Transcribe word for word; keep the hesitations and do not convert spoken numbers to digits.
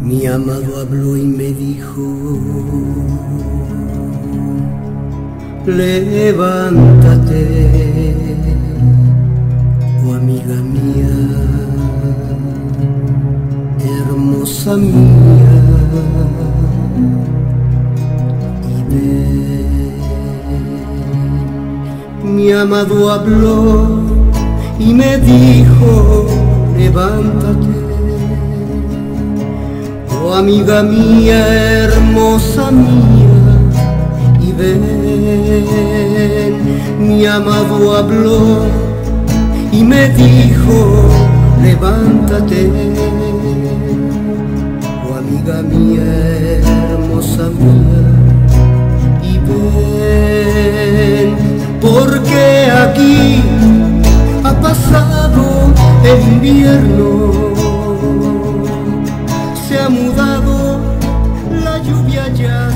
Mi amado habló y me dijo: levántate, oh amiga mía, hermosa mía, y ven. Mi amado habló y me dijo: levántate, oh amiga mía, hermosa mía, y ven. Mi amado habló y me dijo: levántate, oh amiga mía, hermosa mía, y ven. Porque aquí ha pasado el invierno, se ha mudado la lluvia ya.